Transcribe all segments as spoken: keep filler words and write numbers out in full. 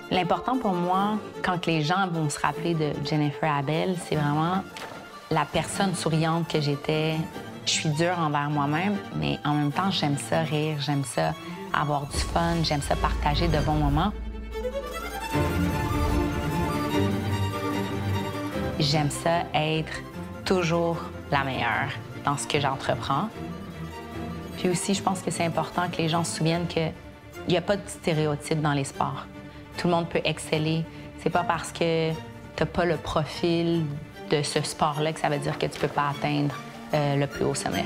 L'important pour moi, quand les gens vont se rappeler de Jennifer Abel, c'est vraiment la personne souriante que j'étais. Je suis dure envers moi-même, mais en même temps, j'aime ça rire, j'aime ça avoir du fun, j'aime ça partager de bons moments. J'aime ça être toujours la meilleure dans ce que j'entreprends. Puis aussi, je pense que c'est important que les gens se souviennent qu'il n'y a pas de stéréotypes dans les sports. Tout le monde peut exceller. C'est pas parce que tu n'as pas le profil de ce sport-là que ça veut dire que tu peux pas atteindre euh, le plus haut sommet.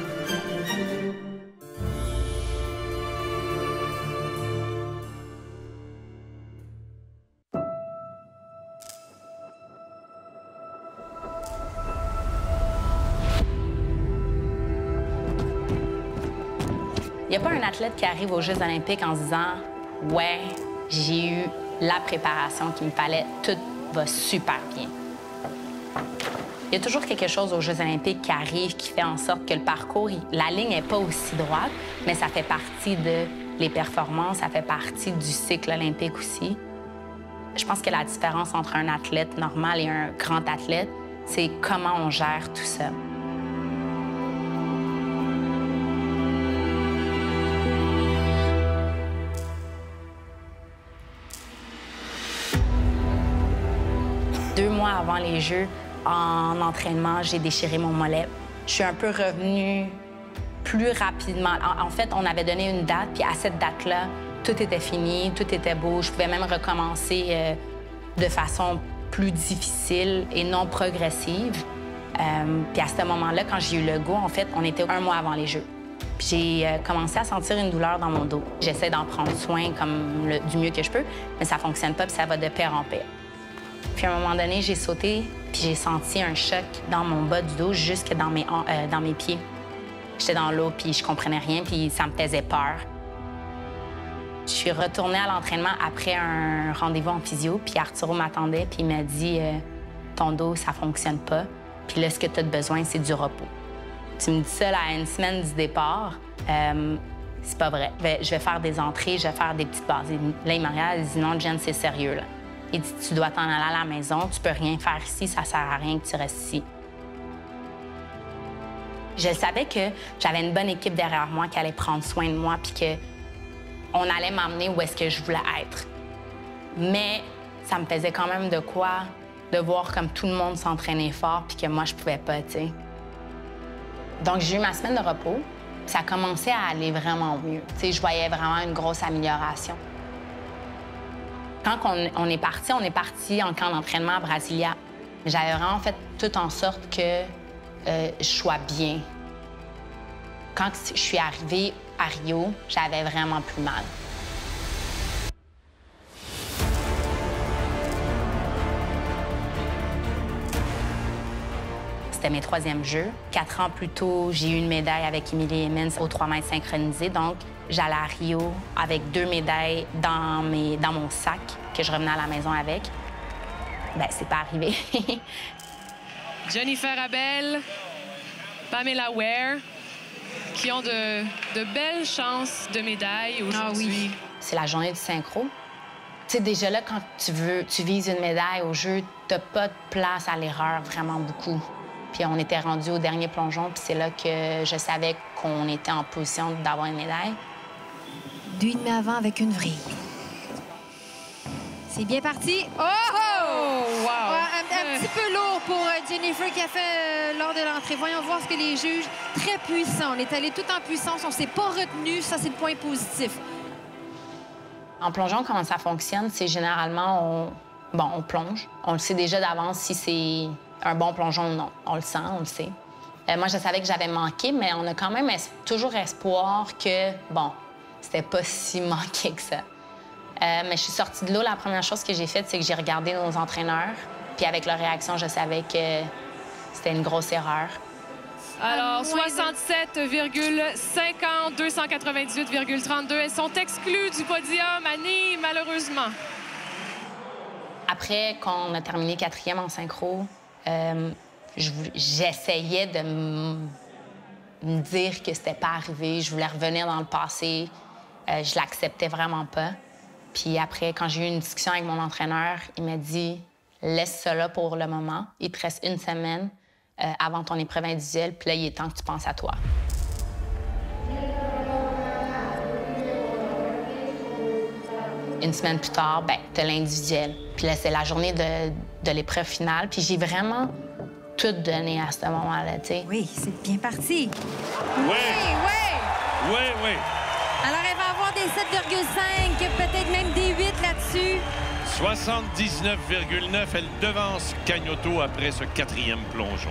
Il n'y a pas un athlète qui arrive aux Jeux olympiques en se disant « Ouais, j'ai eu la préparation qu'il me fallait, tout va super bien ». Il y a toujours quelque chose aux Jeux olympiques qui arrive, qui fait en sorte que le parcours, la ligne n'est pas aussi droite, mais ça fait partie de les performances, ça fait partie du cycle olympique aussi. Je pense que la différence entre un athlète normal et un grand athlète, c'est comment on gère tout ça. Deux mois avant les Jeux, en entraînement, j'ai déchiré mon mollet. Je suis un peu revenue plus rapidement. En, en fait, on avait donné une date, puis à cette date-là, tout était fini, tout était beau. Je pouvais même recommencer euh, de façon plus difficile et non progressive. Euh, puis à ce moment-là, quand j'ai eu le go, en fait, on était un mois avant les Jeux. Puis j'ai euh, commencé à sentir une douleur dans mon dos. J'essaie d'en prendre soin comme le, du mieux que je peux, mais ça fonctionne pas, puis ça va de pire en pire. Puis à un moment donné, j'ai sauté, puis j'ai senti un choc dans mon bas du dos jusque dans mes, euh, dans mes pieds. J'étais dans l'eau, puis je comprenais rien, puis ça me faisait peur. Je suis retournée à l'entraînement après un rendez-vous en physio, puis Arturo m'attendait, puis il m'a dit euh, « Ton dos, ça fonctionne pas, puis là, ce que tu as besoin, c'est du repos. » Tu me dis ça là, à une semaine du départ, euh, c'est pas vrai. Je vais, je vais faire des entrées, je vais faire des petites bases. Là, il m'a regardé, il dit « Non, Jen, c'est sérieux, là. » Il dit, tu dois t'en aller à la maison, tu peux rien faire ici, ça sert à rien que tu restes ici. Je savais que j'avais une bonne équipe derrière moi qui allait prendre soin de moi puis qu'on allait m'emmener où est-ce que je voulais être. Mais ça me faisait quand même de quoi de voir comme tout le monde s'entraînait fort puis que moi, je pouvais pas, tu sais. Donc, j'ai eu ma semaine de repos, puis ça commençait à aller vraiment mieux. Tu sais, je voyais vraiment une grosse amélioration. Quand on, on est parti, on est parti en camp d'entraînement à Brasilia. J'avais vraiment fait tout en sorte que euh, je sois bien. Quand je suis arrivée à Rio, j'avais vraiment plus mal. C'était mes troisièmes Jeux. Quatre ans plus tôt, j'ai eu une médaille avec Émilie Emmens aux trois mètres synchronisés. Donc, j'allais à Rio avec deux médailles dans, mes, dans mon sac que je revenais à la maison avec. Ben, c'est pas arrivé. Jennifer Abel, Pamela Ware, qui ont de, de belles chances de médailles aujourd'hui. Ah oui. C'est la journée du synchro. Tu sais, déjà là, quand tu veux, tu vises une médaille au jeu, t'as pas de place à l'erreur, vraiment beaucoup. Puis on était rendu au dernier plongeon, puis c'est là que je savais qu'on était en position d'avoir une médaille. Deux et demi avant avec une vrille. C'est bien parti. Oh! Oh, wow! Ouais, un, un petit peu lourd pour Jennifer qui a fait euh, lors de l'entrée. Voyons voir ce que les juges... Très puissants. On est allé tout en puissance. On s'est pas retenu. Ça, c'est le point positif. En plongeon, comment ça fonctionne? C'est généralement, on... Bon, on plonge. On le sait déjà d'avance si c'est un bon plongeon ou non. On le sent, on le sait. Euh, moi, je savais que j'avais manqué, mais on a quand même es... toujours espoir que, bon, c'était pas si manqué que ça. Euh, mais je suis sortie de l'eau. La première chose que j'ai faite, c'est que j'ai regardé nos entraîneurs. Puis avec leur réaction, je savais que c'était une grosse erreur. Alors, soixante-sept virgule cinquante, deux cent quatre-vingt-dix-huit virgule trente-deux. Elles sont exclues du podium, Annie, malheureusement. Après, quand on a terminé quatrième en synchro, euh, j'essayais de me dire que c'était pas arrivé. Je voulais revenir dans le passé. Euh, je l'acceptais vraiment pas. Puis après, quand j'ai eu une discussion avec mon entraîneur, il m'a dit « Laisse ça là pour le moment. Il te reste une semaine euh, avant ton épreuve individuelle, puis là, il est temps que tu penses à toi. » Une semaine plus tard, ben, t'as l'individuel. Puis là, c'est la journée de, de l'épreuve finale. Puis j'ai vraiment tout donné à ce moment-là, tu sais. Oui, c'est bien parti. Oui, oui. oui, oui. Alors, elle va avoir des sept virgule cinq, peut-être même des huit là-dessus. soixante-dix-neuf virgule neuf, elle devance Cagnotto après ce quatrième plongeon.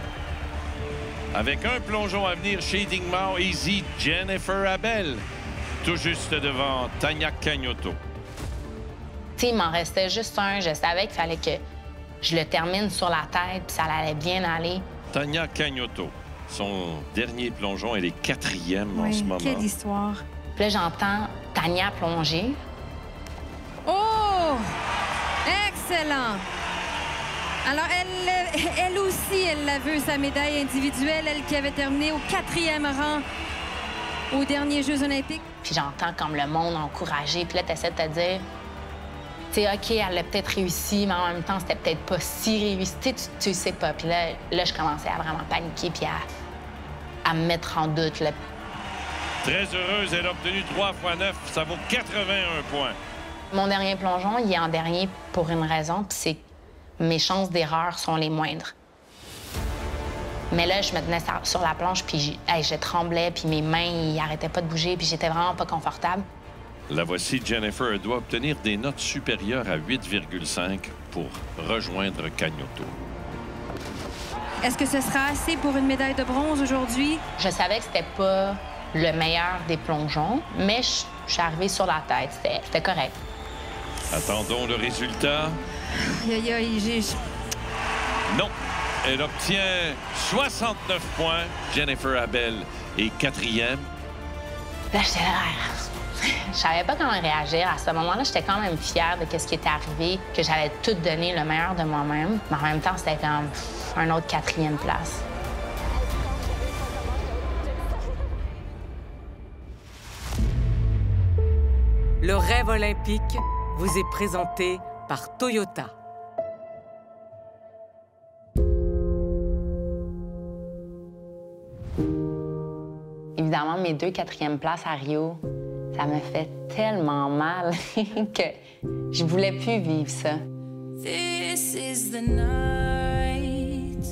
Avec un plongeon à venir, Shading Mao, Easy, Jennifer Abel, tout juste devant Tania Cagnotto. Tu sais, il m'en restait juste un. Je savais qu'il fallait que je le termine sur la tête, puis ça allait bien aller. Tania Cagnotto, son dernier plongeon, elle est quatrième oui, en ce moment. Quelle histoire. Puis là, j'entends Tania plonger. Oh! Excellent! Alors, elle, elle aussi, elle a vu sa médaille individuelle, elle qui avait terminé au quatrième rang aux derniers Jeux olympiques. Puis j'entends comme le monde encouragé. Puis là, t'essaies de te dire, tu sais, OK, elle a peut-être réussi, mais en même temps, c'était peut-être pas si réussi. Tu, tu sais pas. Puis là, là, je commençais à vraiment paniquer puis à, à me mettre en doute. Là. Très heureuse, elle a obtenu trois fois neuf, ça vaut quatre-vingt-un points. Mon dernier plongeon, il est en dernier pour une raison, puis c'est que mes chances d'erreur sont les moindres. Mais là, je me tenais sur la planche, puis hey, je tremblais, puis mes mains, ils arrêtaient pas de bouger, puis j'étais vraiment pas confortable. La voici, Jennifer. Elle doit obtenir des notes supérieures à huit virgule cinq pour rejoindre Cagnotto. Est-ce que ce sera assez pour une médaille de bronze aujourd'hui? Je savais que c'était pas le meilleur des plongeons, mais je, je suis arrivée sur la tête. C'était correct. Attendons le résultat. Aïe, aïe, aïe, j'ai... Non. Elle obtient soixante-neuf points. Jennifer Abel est quatrième. Là, j'étais là. Je savais pas comment réagir. À ce moment-là, j'étais quand même fière de ce qui était arrivé, que j'allais tout donner le meilleur de moi-même. Mais en même temps, c'était comme un autre quatrième place. Le rêve olympique vous est présenté par Toyota. Évidemment, mes deux quatrièmes places à Rio, ça me fait tellement mal que je voulais plus vivre ça. This is the night.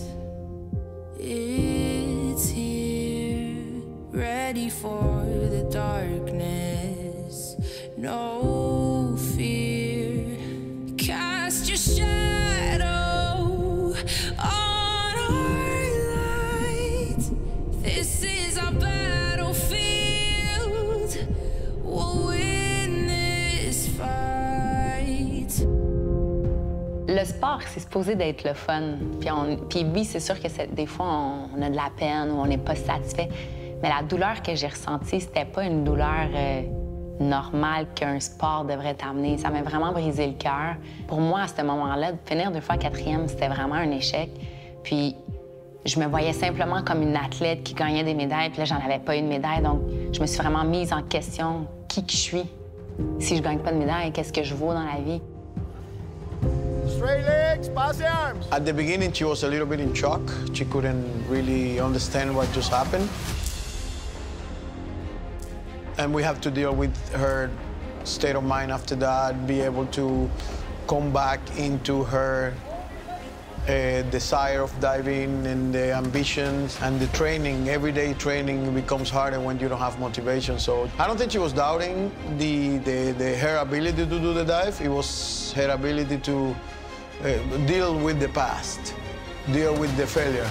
It's here, ready for the darkness. No fear. Cast your shadow on our light. This is our battlefield. We'll win this fight. Le sport, c'est supposé d'être le fun. Puis, on, puis oui, c'est sûr que des fois, on, on a de la peine ou on n'est pas satisfait. Mais la douleur que j'ai ressentie, c'était pas une douleur euh, normale qu'un sport devrait t'amener. Ça m'a vraiment brisé le cœur. Pour moi, à ce moment-là, de finir deux fois quatrième, c'était vraiment un échec. Puis je me voyais simplement comme une athlète qui gagnait des médailles, puis là, j'en avais pas eu de médaille. Donc, je me suis vraiment mise en question qui que je suis. Si je gagne pas de médaille, qu'est-ce que je vaux dans la vie? Straight legs, pass the arms. At the beginning, she was a little bit in shock. She couldn't really understand what just happened. And we have to deal with her state of mind after that, be able to come back into her uh, desire of diving and the ambitions and the training. Everyday training becomes harder when you don't have motivation. So I don't think she was doubting the, the, the her ability to do the dive. It was her ability to uh, deal with the past, deal with the failure.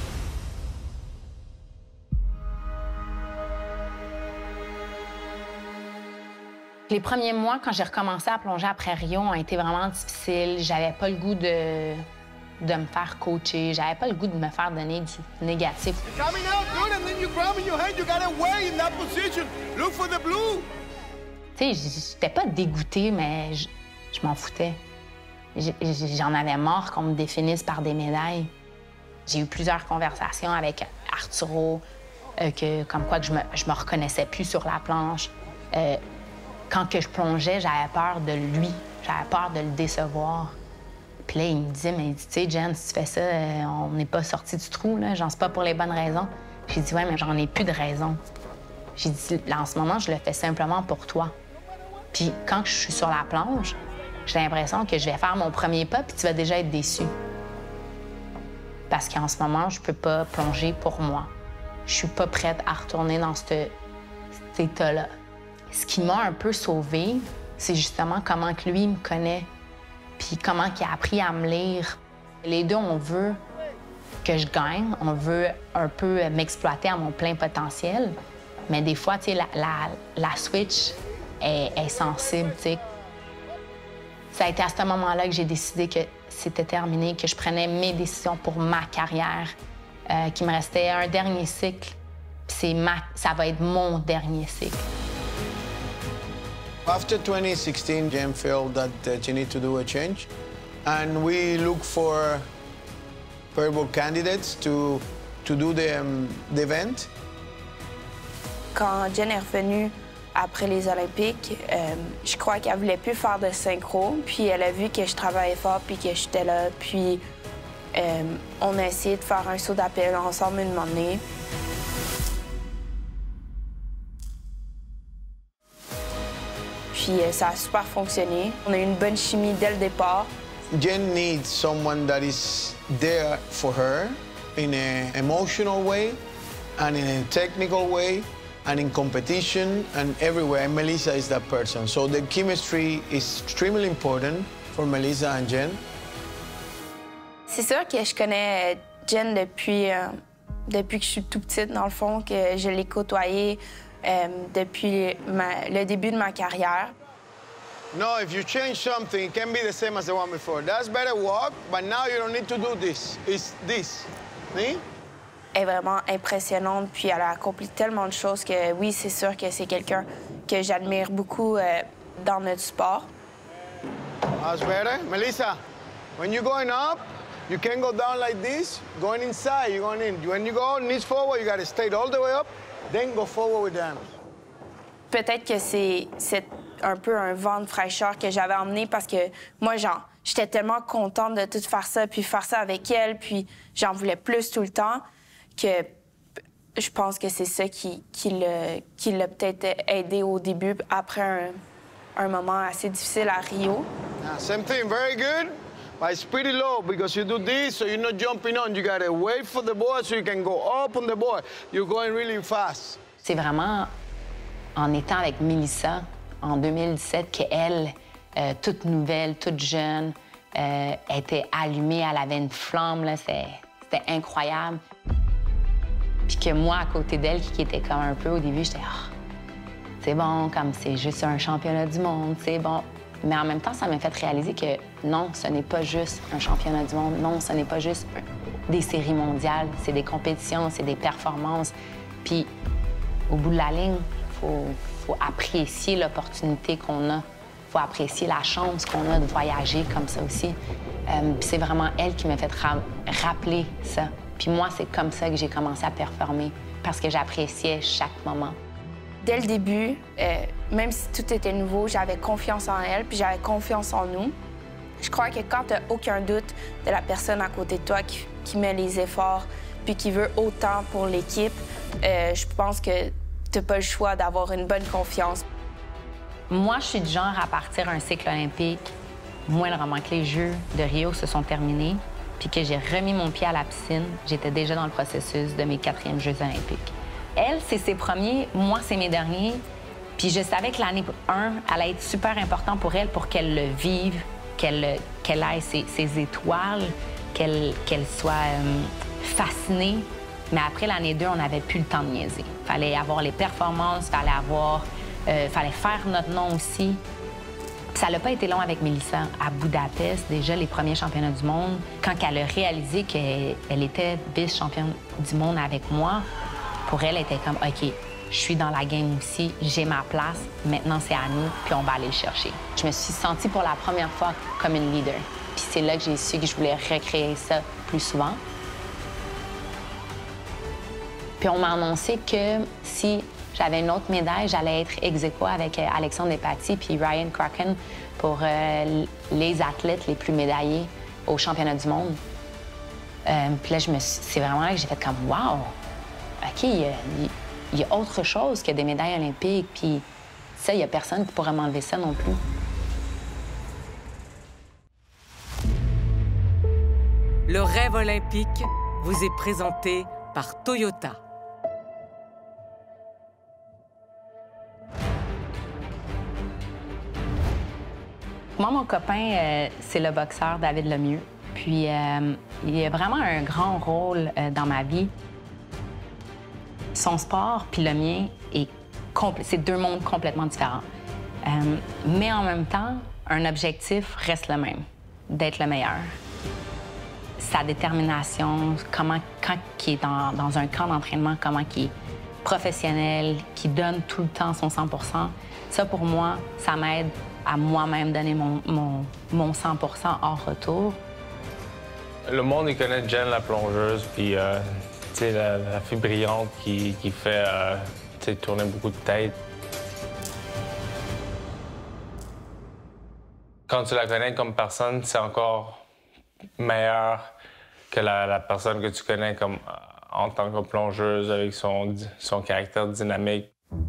Les premiers mois, quand j'ai recommencé à plonger après Rio, ont été vraiment difficiles. J'avais pas le goût de, de me faire coacher. J'avais pas le goût de me faire donner du négatif. Coming out good, and then you grab in your hand, you got away in that position. Look for the blue. Tu sais, j'étais pas dégoûtée, mais je, je m'en foutais. J'en avais marre qu'on me définisse par des médailles. J'ai eu plusieurs conversations avec Arturo, euh, que, comme quoi que je me, je me reconnaissais plus sur la planche. Euh, quand que je plongeais, j'avais peur de lui. J'avais peur de le décevoir. Puis là, il me disait, mais tu sais, Jen, si tu fais ça, euh, on n'est pas sorti du trou, là. Genre, c'est pas pour les bonnes raisons. J'ai dit, ouais, mais j'en ai plus de raisons. J'ai dit, là, en ce moment, je le fais simplement pour toi. Puis quand je suis sur la plonge, j'ai l'impression que je vais faire mon premier pas, puis tu vas déjà être déçu. Parce qu'en ce moment, je peux pas plonger pour moi. Je suis pas prête à retourner dans ce, cet état-là. Ce qui m'a un peu sauvée, c'est justement comment que lui me connaît, puis comment il a appris à me lire. Les deux, on veut que je gagne, on veut un peu m'exploiter à mon plein potentiel, mais des fois, tu sais, la, la, la switch est, est sensible, tu sais. Ça a été à ce moment-là que j'ai décidé que c'était terminé, que je prenais mes décisions pour ma carrière, euh, qu'il me restait un dernier cycle, puis c'est ma, ça va être mon dernier cycle. After twenty sixteen, Jen felt that uh, she needed to do a change, and we look for purple candidates to to do the, um, the event. Quand Jen est revenue après les Olympiques, euh, je crois qu'elle voulait plus faire de synchro, puis elle a vu que je travaillais fort, puis que j'étais là, puis euh, on a essayé de faire un saut d'appel ensemble une année. Puis euh, ça a super fonctionné. On a eu une bonne chimie dès le départ. Jen needs someone that is there for her in an emotional way and in a technical way and in competition and everywhere. And Melissa is that person. So the chemistry is extremely important for Melissa and Jen. C'est sûr que je connais Jen depuis, euh, depuis que je suis tout petite, dans le fond, que je l'ai côtoyée euh, depuis ma, le début de ma carrière. No, if you change something, it can be the same as the one before. That's better walk, but now you don't need to do this. It's this. See? Elle est vraiment impressionnante, puis elle a accompli tellement de choses que oui, c'est sûr que c'est quelqu'un que j'admire beaucoup euh, dans notre sport. That's better. Melissa, when you're going up, you can't go down like this. Going inside, you're going in. When you go knees forward, you got to stay all the way up, then go forward with them. Peut-être que c'est un peu un vent de fraîcheur que j'avais emmené parce que moi, genre, j'étais tellement contente de tout faire ça, puis faire ça avec elle, puis j'en voulais plus tout le temps, que je pense que c'est ça qui, qui l'a peut-être aidé au début, après un, un moment assez difficile à Rio. Yeah, same thing, very good. But it's pretty low because you do this, so you're not jumping on. You gotta wait for the board so you can go up on the board. You're going really fast. C'est vraiment en étant avec Melissa en deux mille dix-sept qu'elle, euh, toute nouvelle, toute jeune, euh, était allumée, elle avait une flamme, là, c'était incroyable. Puis que moi, à côté d'elle, qui était comme un peu au début, j'étais ah, c'est bon, comme c'est juste un championnat du monde, c'est bon. Mais en même temps, ça m'a fait réaliser que non, ce n'est pas juste un championnat du monde, non, ce n'est pas juste des séries mondiales, c'est des compétitions, c'est des performances. Puis au bout de la ligne, il faut, faut apprécier l'opportunité qu'on a, il faut apprécier la chance qu'on a de voyager comme ça aussi. Euh, puis c'est vraiment elle qui m'a fait ra rappeler ça. Puis moi, c'est comme ça que j'ai commencé à performer, parce que j'appréciais chaque moment. Dès le début, euh, même si tout était nouveau, j'avais confiance en elle, puis j'avais confiance en nous. Je crois que quand tu n'as aucun doute de la personne à côté de toi qui, qui met les efforts, puis qui veut autant pour l'équipe, euh, je pense que tu n'as pas le choix d'avoir une bonne confiance. Moi, je suis du genre à partir un cycle olympique, moindrement que les Jeux de Rio se sont terminés, puis que j'ai remis mon pied à la piscine, j'étais déjà dans le processus de mes quatrièmes Jeux olympiques. Elle, c'est ses premiers, moi, c'est mes derniers. Puis je savais que l'année un allait être super important pour elle pour qu'elle le vive, qu'elle qu'elle ait ses, ses étoiles, qu'elle qu'elle soit euh, fascinée. Mais après l'année deux, on n'avait plus le temps de niaiser. Il fallait avoir les performances, il fallait avoir... Euh, fallait faire notre nom aussi. Puis ça n'a pas été long avec Melissa. À Budapest, déjà, les premiers championnats du monde, quand elle a réalisé qu'elle était vice-championne du monde avec moi, pour elle, elle était comme, OK, je suis dans la game aussi, j'ai ma place, maintenant c'est à nous, puis on va aller le chercher. Je me suis sentie pour la première fois comme une leader. Puis c'est là que j'ai su que je voulais recréer ça plus souvent. Puis on m'a annoncé que si J'avais une autre médaille, j'allais être ex aequo avec euh, Alexandre Despatie puis Ryan Kraken pour euh, les athlètes les plus médaillés au championnat du monde. Euh, puis là, je me suis... c'est vraiment là que j'ai fait comme « wow! OK, il y, a, il y a autre chose que des médailles olympiques, puis ça, il n'y a personne qui pourrait m'enlever ça non plus. » Le rêve olympique vous est présenté par Toyota. Moi, mon copain, euh, c'est le boxeur David Lemieux. Puis, euh, il a vraiment un grand rôle euh, dans ma vie. Son sport puis le mien, est compl- c'est deux mondes complètement différents. Euh, mais en même temps, un objectif reste le même, d'être le meilleur. Sa détermination, comment, quand il est dans, dans un camp d'entraînement, comment il est professionnel, qui donne tout le temps son cent pour cent, ça, pour moi, ça m'aide à moi-même donner mon, mon, mon cent pour cent hors retour. Le monde, il connaît Jen, la plongeuse, puis euh, la, la fille brillante qui, qui fait euh, tourner beaucoup de têtes. Quand tu la connais comme personne, c'est encore meilleur que la, la personne que tu connais comme, en tant que plongeuse, avec son, son caractère dynamique.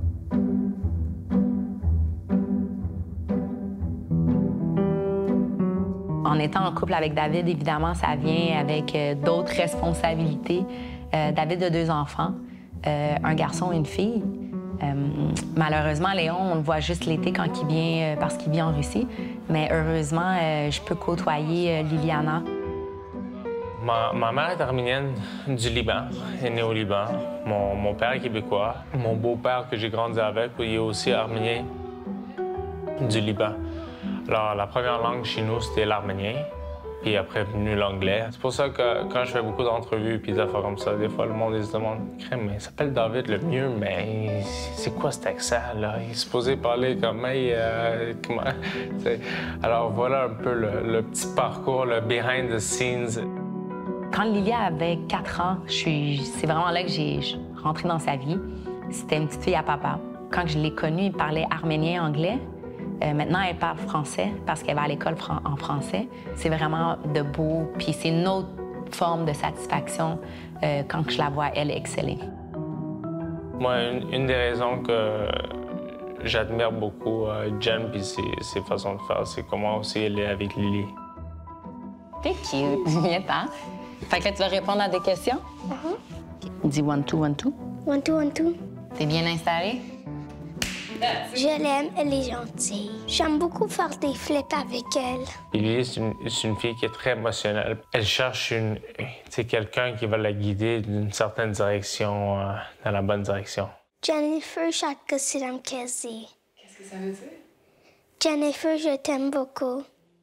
En étant en couple avec David, évidemment, ça vient avec euh, d'autres responsabilités. Euh, David a deux enfants, euh, un garçon et une fille. Euh, malheureusement, Léon, on le voit juste l'été quand il vient, euh, parce qu'il vit en Russie. Mais heureusement, euh, je peux côtoyer euh, Liliana. Ma, ma mère est arménienne du Liban, elle est née au Liban. Mon, mon père est québécois. Mon beau-père que j'ai grandi avec, il est aussi arménien du Liban. Alors, la première langue chez nous, c'était l'arménien, puis après est venu l'anglais. C'est pour ça que quand je fais beaucoup d'entrevues et des affaires comme ça, des fois, le monde ils se demande « Crème, mais il s'appelle David Lemieux, mais c'est quoi cet accent-là? Il est supposé parler comme « Hey, euh, comment? » Alors, voilà un peu le, le petit parcours, le behind the scenes. Quand Lilia avait quatre ans, c'est vraiment là que j'ai rentré dans sa vie. C'était une petite fille à papa. Quand je l'ai connue, il parlait arménien, anglais. Euh, maintenant, elle parle français parce qu'elle va à l'école fran en français. C'est vraiment de beau, puis c'est une autre forme de satisfaction euh, quand je la vois, elle, exceller. Moi, une, une des raisons que j'admire beaucoup euh, Jen puis ses, ses façons de faire, c'est comment aussi elle est avec Lily. T'es cute, viens-t'en. Fait que là, tu vas répondre à des questions? Uh-huh. Dis one, two, one, two. One, two, one, two. T'es bien installée? Je l'aime, elle est gentille. J'aime beaucoup faire des flips avec elle. Lily, c'est une, une fille qui est très émotionnelle. Elle cherche une, quelqu'un qui va la guider d'une certaine direction, euh, dans la bonne direction. Jennifer Shakasiramkezi. Qu'est-ce que ça veut dire? Jennifer, je t'aime beaucoup.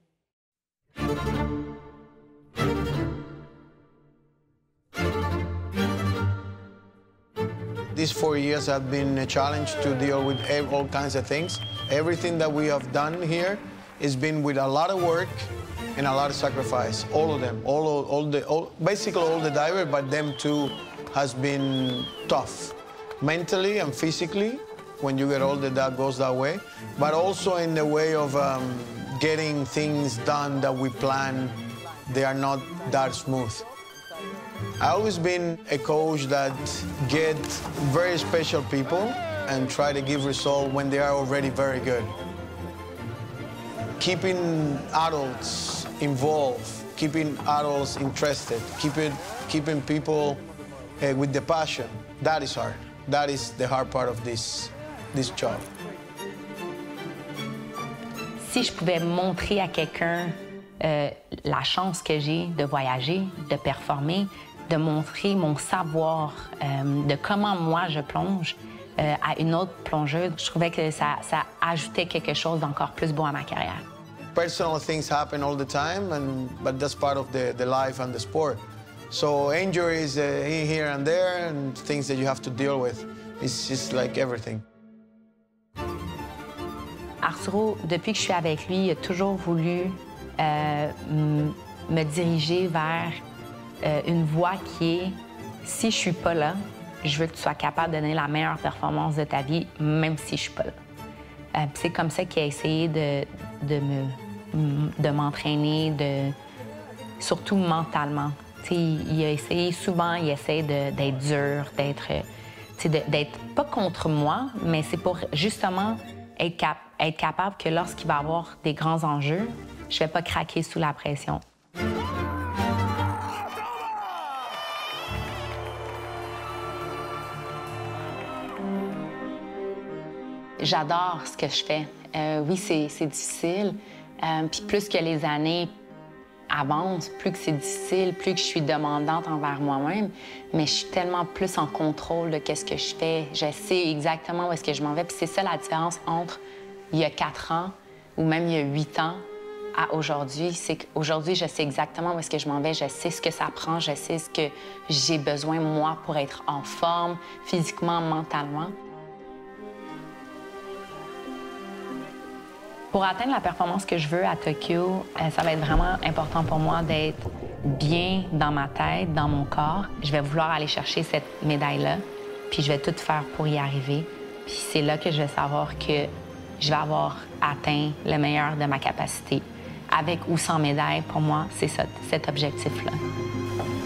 These four years have been a challenge to deal with all kinds of things. Everything that we have done here has been with a lot of work and a lot of sacrifice. All of them, all, all the, all, basically all the divers, but them too has been tough, mentally and physically. When you get older, that goes that way, but also in the way of um, getting things done that we plan. They are not that smooth. I've always been a coach that get very special people and try to give results when they are already very good. Keeping adults involved, keeping adults interested, keeping, keeping people uh, with the passion, that is hard. That is the hard part of this, this job. Si je pouvais montrer à quelqu'un euh, la chance que j'ai de voyager, de performer, de montrer mon savoir euh, de comment moi je plonge euh, à une autre plongeuse, je trouvais que ça, ça ajoutait quelque chose d'encore plus beau à ma carrière. Personal things happen all the time, and, but that's part of the, the life and the sport. So injuries uh, here and there and things that you have to deal with. It's just like everything. Arturo, depuis que je suis avec lui, il a toujours voulu euh, me diriger vers Euh, une voie qui est, si je suis pas là, je veux que tu sois capable de donner la meilleure performance de ta vie, même si je suis pas là. Euh, c'est comme ça qu'il a essayé de, de me, de m'entraîner, de, surtout mentalement. T'sais, il a essayé souvent, il essaie d'être dur, d'être, d'être pas contre moi, mais c'est pour justement être, cap être capable que lorsqu'il va y avoir des grands enjeux, je vais pas craquer sous la pression. J'adore ce que je fais. Euh, oui, c'est difficile. Euh, puis plus que les années avancent, plus que c'est difficile, plus que je suis demandante envers moi-même, mais je suis tellement plus en contrôle de qu'est-ce que je fais. Je sais exactement où est-ce que je m'en vais. Puis c'est ça la différence entre il y a quatre ans ou même il y a huit ans à aujourd'hui. C'est qu'aujourd'hui, je sais exactement où est-ce que je m'en vais. Je sais ce que ça prend. Je sais ce que j'ai besoin, moi, pour être en forme, physiquement, mentalement. Pour atteindre la performance que je veux à Tokyo, ça va être vraiment important pour moi d'être bien dans ma tête, dans mon corps. Je vais vouloir aller chercher cette médaille-là, puis je vais tout faire pour y arriver. Puis c'est là que je vais savoir que je vais avoir atteint le meilleur de ma capacité. Avec ou sans médaille, pour moi, c'est ça, cet objectif-là.